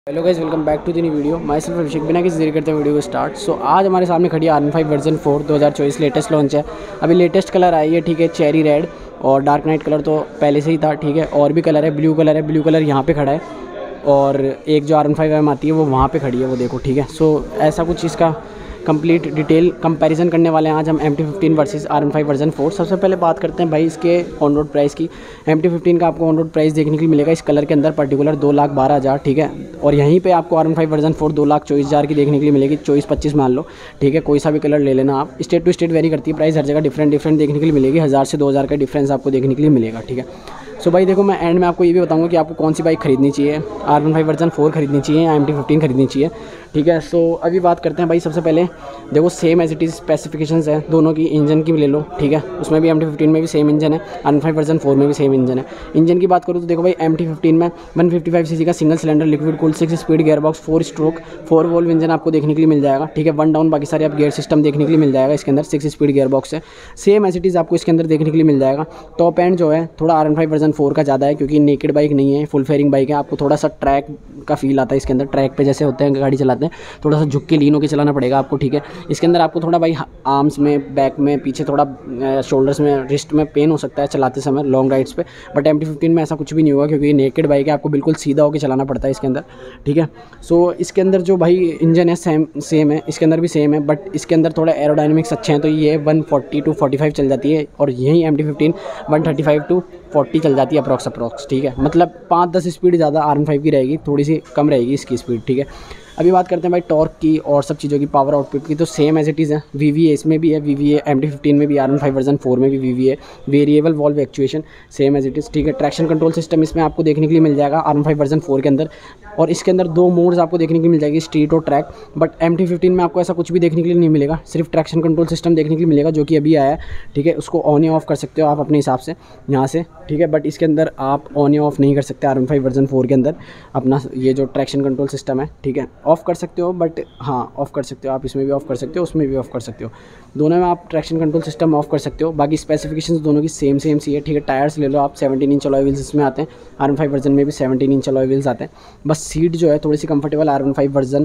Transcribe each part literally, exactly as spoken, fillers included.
Hello guys, welcome back to the new video. Myself Abhishek. बिना किसी देरी करते हैं वीडियो को स्टार्ट। सो आज हमारे सामने खड़ी है R one five version four दो हज़ार चौबीस लेटेस्ट लॉन्च है। अभी लेटेस्ट कलर आई है, ठीक है, चेरी रेड और डार्क नाइट कलर तो पहले से ही था, ठीक है। और भी कलर है, ब्लू कलर है, ब्लू कलर यहाँ पे खड़ा है और एक जो आर वन फाइव एम आती है वो वहाँ पे खड़ी है, वो देखो, ठीक है। सो ऐसा कुछ इसका कंप्लीट डिटेल कंपैरिजन करने वाले हैं आज हम M T fifteen versus R one five version four. सबसे पहले बात करते हैं भाई इसके ऑन रोड प्राइस की। एम टी फिफ्टीन का आपको ऑन रोड प्राइस देखने के लिए मिलेगा इस कलर के अंदर पर्टिकुलर दो लाख बारह हज़ार, ठीक है। और यहीं पे आपको R one five version four दो लाख चौबीस हज़ार की देखने के लिए मिलेगी, चौबीस पच्चीस मान लो, ठीक है। कोई सा भी कलर ले लेना आप, स्टेट टू स्टेट वेरी करती है प्राइस, हर जगह डिफरेंट डिफरेंट देखने के लिए मिलेगी। हज़ार से दो हज़ार का डिफरेंस आपको देखने के लिए मिलेगा, ठीक है। सो भाई देखो, मैं एंड में आपको ये भी बताऊंगा कि आपको कौन सी बाइक खरीदनी चाहिए, R one five version four खरीदनी चाहिए या एम टी फिफ्टीन खरीदनी चाहिए, ठीक है। सो अभी बात करते हैं भाई, सबसे पहले देखो same as it is specifications है दोनों की। इंजन की भी ले लो, ठीक है, उसमें भी एम टी फिफ्टीन में भी सेम इंजन है, R one five version four में भी सेम इंजन है। इंजन की बात करूँ तो देखो भाई, एम टी फिफ्टीन में वन फिफ्टी फाइव सीसी का single cylinder liquid cooled six speed gear box four stroke four valve engine आपको देखने के लिए मिल जाएगा, ठीक है। वन डाउन बाकी सारे आप गियर सिस्टम देखने के लिए मिल जाएगा इसके अंदर, सिक्स स्पीड गियर बॉक्स है, सेम एज इट इज़ आपको इसके अंदर देखने के लिए मिल जाएगा। टॉप एंड जो है थोड़ा R one five version four का ज़्यादा है क्योंकि नेकेड बाइक नहीं है, फुल फेयरिंग बाइक है। आपको थोड़ा सा ट्रैक का फील आता है इसके अंदर, ट्रैक पे जैसे होते हैं गाड़ी चलाते हैं, थोड़ा सा झुक के लीन होकर चलाना पड़ेगा आपको, ठीक है। इसके अंदर आपको थोड़ा भाई आर्म्स में, बैक में, पीछे थोड़ा शोल्डर्स में, रिस्ट में पेन हो सकता है चलाते समय लॉन्ग राइड्स पे, बट एम टी फिफ्टीन में ऐसा कुछ भी नहीं होगा क्योंकि नेकेड बाइक है, आपको बिल्कुल सीधा होकर चलाना पड़ता है इसके अंदर, ठीक है। सो इसके अंदर जो भाई इंजन है सेम सेम है, इसके अंदर भी सेम है, बट इसके अंदर थोड़ा एरोडायनेमिक्स अच्छे हैं तो ये one forty to forty five चल जाती है और यही M T fifteen one thirty five to forty चल जाती है अप्रॉक्स अप्रॉक्स, ठीक है। मतलब पाँच दस स्पीड ज़्यादा आर वन फाइव की रहेगी, थोड़ी सी कम रहेगी इसकी स्पीड, ठीक है। अभी बात करते हैं भाई टॉर्क की और सब चीज़ों की, पावर आउटपुट की, तो सेम एज इट इज़ है। वी वी ए इसमें भी है, V V A M T fifteen में भी, R one five version four में भी V V A, variable valve actuation same as it is, ठीक है। ट्रैक्शन कंट्रोल सिस्टम इसमें आपको देखने के लिए मिल जाएगा R one five version four के अंदर, और इसके अंदर दो मोड्स आपको देखने के लिए मिल जाएगी, स्ट्रीट और track. But M T fifteen में आपको ऐसा कुछ भी देखने के लिए नहीं मिलेगा, सिर्फ ट्रैक्शन कंट्रोल सिस्टम देखने के लिए मिलेगा जो कि अभी आया है, ठीक है। उसको ऑन या ऑफ कर सकते हो आप अपने हिसाब से यहाँ से, ठीक है। बट इसके अंदर आप ऑन या ऑफ नहीं कर सकते R one five version four के अंदर अपना ये जो ट्रैक्शन कंट्रोल सिस्टम है, ठीक है। ऑफ कर सकते हो, बट हाँ ऑफ कर सकते हो आप, इसमें भी ऑफ कर सकते हो, उसमें भी ऑफ कर सकते हो, दोनों में आप ट्रैक्शन कंट्रोल सिस्टम ऑफ कर सकते हो। बाकी स्पेसिफिकेशंस दोनों की सेम सेम सी है, ठीक है। टायर्स ले लो आप, सेवनटीन इंच अलॉय व्हील्स इसमें आते हैं, आर वन फाइव वर्जन में भी सेवनटीन इंच अलॉय व्हील्स आते हैं। बस सीट जो है थोड़ी सी comfortable R one five version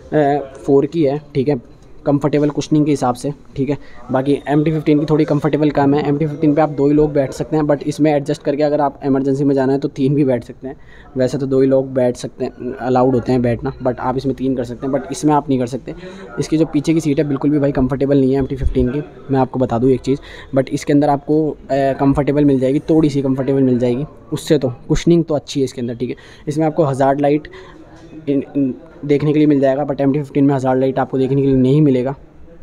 four की है, ठीक है, कंफर्टेबल कुशनिंग के हिसाब से, ठीक है। बाकी एम टी फिफ्टीन की थोड़ी कंफर्टेबल कम है। एम टी फिफ्टीन पे आप दो ही लोग बैठ सकते हैं, बट इसमें एडजस्ट करके अगर आप इमरजेंसी में जाना है तो तीन भी बैठ सकते हैं। वैसे तो दो ही लोग बैठ सकते हैं, अलाउड होते हैं बैठना, बट आप इसमें तीन कर सकते हैं, बट इसमें आप नहीं कर सकते। इसकी जो पीछे की सीट है बिल्कुल भी भाई कंफर्टेबल नहीं है एम टी फिफ्टीन की, मैं आपको बता दूँ एक चीज़। बट इसके अंदर आपको कंफर्टेबल मिल जाएगी, थोड़ी सी कंफर्टेबल मिल जाएगी उससे, तो कुशनिंग तो अच्छी है इसके अंदर, ठीक है। इसमें आपको हज़ार्ड लाइट इन, इन देखने के लिए मिल जाएगा, बट एम टी फिफ्टीन में हज़ार्ड लाइट आपको देखने के लिए नहीं मिलेगा।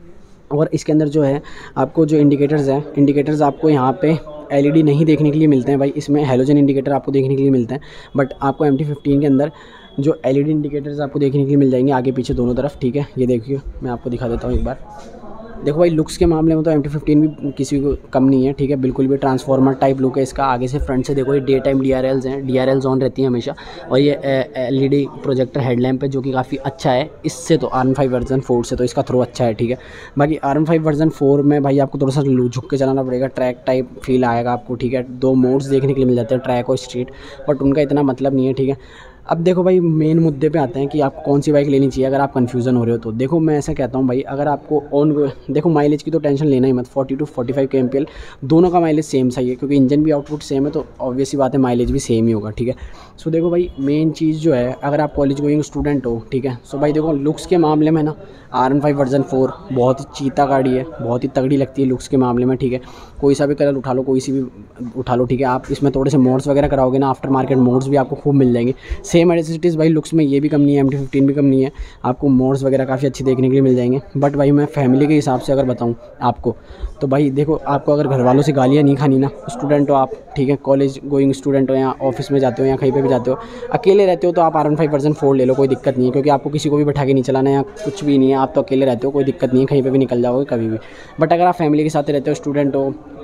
और इसके अंदर जो है आपको जो इंडिकेटर्स हैं, इंडिकेटर्स आपको यहाँ पे एल ई डी नहीं देखने के लिए मिलते हैं भाई, इसमें हेलोजन इंडिकेटर आपको देखने के लिए मिलते हैं। बट आपको एम टी फिफ्टीन के अंदर जो एल ई डी इंडिकेटर्स आपको देखने के लिए मिल जाएंगे आगे पीछे दोनों तरफ, ठीक है। ये देखिए मैं आपको दिखा देता हूँ एक बार। देखो भाई लुक्स के मामले में तो एम टी फिफ्टीन भी किसी को कम नहीं है, ठीक है। बिल्कुल भी ट्रांसफॉर्मर टाइप लुक है इसका, आगे से फ्रंट से देखो ये day time D R Ls हैं, डी आर एल्स ऑन रहती हैं हमेशा, और ये L E D projector headlamp है जो कि काफ़ी अच्छा है इससे, तो R one five version four से तो इसका थ्रो अच्छा है, ठीक है। बाकी R one five version four में भाई आपको थोड़ा सा झुक के चलाना पड़ेगा, ट्रैक टाइप फील आएगा आपको, ठीक है। दो मोड्स देखने के लिए मिल जाते हैं, ट्रैक और स्ट्रीट, बट उनका इतना मतलब नहीं है, ठीक है। अब देखो भाई मेन मुद्दे पे आते हैं कि आपको कौन सी बाइक लेनी चाहिए अगर आप कन्फ्यूज़न हो रहे हो तो। देखो मैं ऐसा कहता हूँ भाई, अगर आपको ऑन देखो माइलेज की तो टेंशन लेना ही मत, forty to forty five K M P L दोनों का माइलेज सेम सही है क्योंकि इंजन भी आउटपुट सेम है, तो ऑब्वियस ही बात है माइलेज भी सेम ही होगा, ठीक है। सो देखो भाई मेन चीज़ जो है, अगर आप कॉलेज गोइंग स्टूडेंट हो, ठीक है, सो भाई देखो लुक्स के मामले में ना R one five version four बहुत ही चीता गाड़ी है, बहुत ही तगड़ी लगती है लुक्स के मामले में, ठीक है। कोई सा भी कलर उठा लो, कोई सी भी उठा लो, ठीक है। आप इसमें थोड़े से मोड्स वगैरह कराओगे ना, आफ्टर मार्केट मोड्स भी आपको खूब मिल जाएंगे, सेम एडिसिटीज़ भाई लुक्स में ये भी कम नहीं है, एम टी फिफ्टीन भी कम नहीं है, आपको मोड्स वगैरह काफ़ी अच्छी देखने के लिए मिल जाएंगे। बट भाई मैं फैमिली के हिसाब से अगर बताऊँ आपको तो भाई देखो, आपको अगर घर वालों से गालियाँ नहीं खानी ना, स्टूडेंट हो आप, ठीक है, कॉलेज गोइंग स्टूडेंट हो या ऑफिस में जाते हो या कहीं पे भी जाते हो, अकेले रहते हो तो आप R one five version four ले लो, कोई दिक्कत नहीं है क्योंकि आपको किसी को भी बैठा के नहीं चलाना है या कुछ भी नहीं है, आप तो अकेले रहते हो, कोई दिक्कत नहीं है, कहीं पर भी निकल जाओगे कभी भी। बट अगर आप फैमिली के साथ रहते हो, स्टूडेंट हो,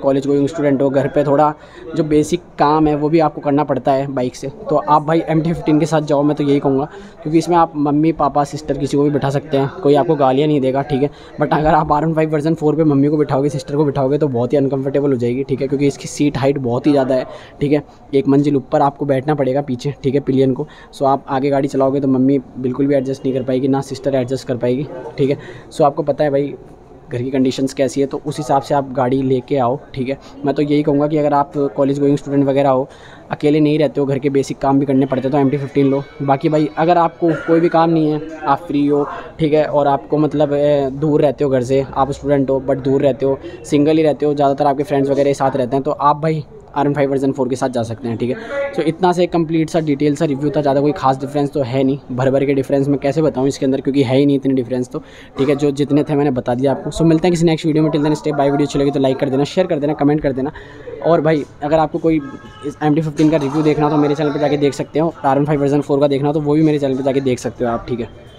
कॉलेज गोइंग स्टूडेंट हो, घर पे थोड़ा जो बेसिक काम है वो भी आपको करना पड़ता है बाइक से, तो आप भाई एम टी फिफ्टीन के साथ जाओ, मैं तो यही कहूँगा। क्योंकि इसमें आप मम्मी पापा सिस्टर किसी को भी बिठा सकते हैं, कोई आपको गालियाँ नहीं देगा, ठीक है। बट अगर आप R one five version four पे मम्मी को बिठाओगे, सिस्टर को बिठाओगे तो बहुत ही अनकंफर्टेबल हो जाएगी, ठीक है। क्योंकि इसकी सीट हाइट बहुत ही ज़्यादा है, ठीक है। एक मंजिल ऊपर आपको बैठना पड़ेगा पीछे, ठीक है, पिलियन को। सो आप आगे गाड़ी चलाओगे तो मम्मी बिल्कुल भी एडजस्ट नहीं कर पाएगी, ना सिस्टर एडजस्ट कर पाएगी, ठीक है। सो आपको पता है भाई घर की कंडीशंस कैसी है, तो उस हिसाब से आप गाड़ी लेके आओ, ठीक है। मैं तो यही कहूँगा कि अगर आप कॉलेज गोइंग स्टूडेंट वगैरह हो, अकेले नहीं रहते हो, घर के बेसिक काम भी करने पड़ते तो एम टी फिफ्टीन लो। बाकी भाई अगर आपको कोई भी काम नहीं है, आप फ्री हो, ठीक है, और आपको मतलब दूर रहते हो घर से, आप स्टूडेंट हो बट दूर रहते हो, सिंगल ही रहते हो, ज़्यादातर आपके फ्रेंड्स वगैरह साथ रहते हैं, तो आप भाई R one five version four के साथ जा सकते हैं, ठीक है। सो इतना से कंप्लीट सा डिटेल सा रिव्यू था, ज़्यादा कोई खास डिफरेंस तो है नहीं, भर भर के डिफरेंस मैं कैसे बताऊँ इसके अंदर, क्योंकि है ही नहीं इतने डिफरेंस तो, ठीक है। जो जितने थे मैंने बता दिया आपको। सो मिलते हैं किसी नेक्स्ट वीडियो में, till then step bye. Video अच्छी लगी तो लाइक कर देना, शेयर कर देना, कमेंट कर देना। और भाई अगर आपको कोई एम टी फिफ्टीन का रिव्यू देखना हो तो मेरे चैनल पर जाके देख सकते हो, R one five version four का देखना हो तो वो भी मेरे चैनल पर जाके देख सकते हो आप, ठीक है।